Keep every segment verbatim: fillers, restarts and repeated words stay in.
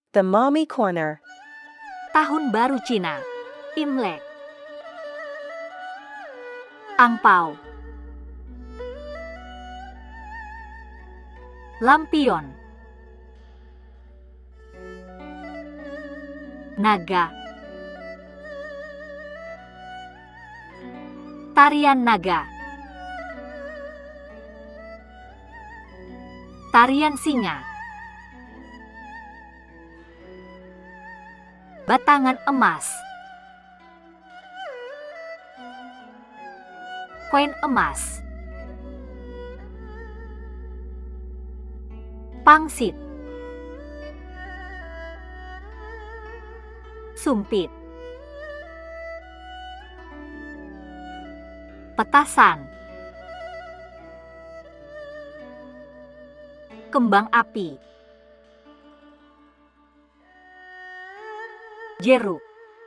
The Mommy Corner. Tahun Baru Cina, Imlek. Angpao. Lampion. Naga. Tarian naga. Tarian singa. Batangan emas. Koin emas. Pangsit. Sumpit. Petasan. Kembang api. Jeruk.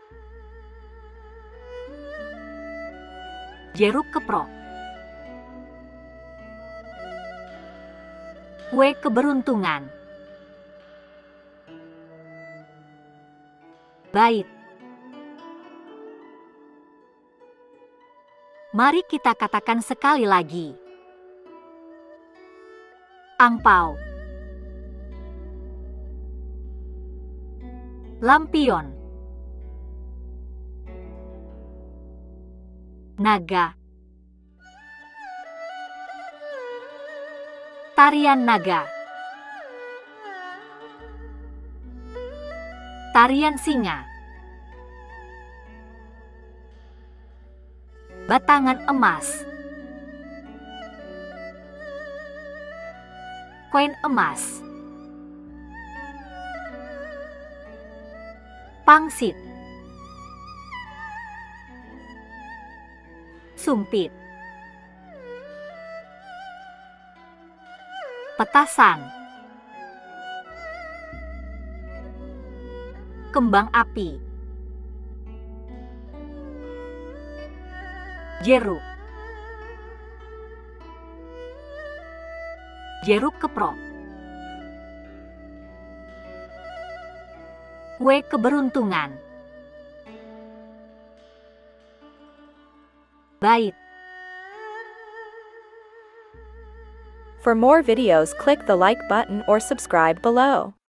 Jeruk keprok. Kue keberuntungan. Bait. Mari kita katakan sekali lagi. Angpao. Lampion. Naga. Tarian naga. Tarian singa. Batangan emas. Koin emas. Pangsit. Sumpit. Petasan. Kembang api. Jeruk. Jeruk keprok. Kue keberuntungan. Bait. For more videos, click the like button or subscribe below.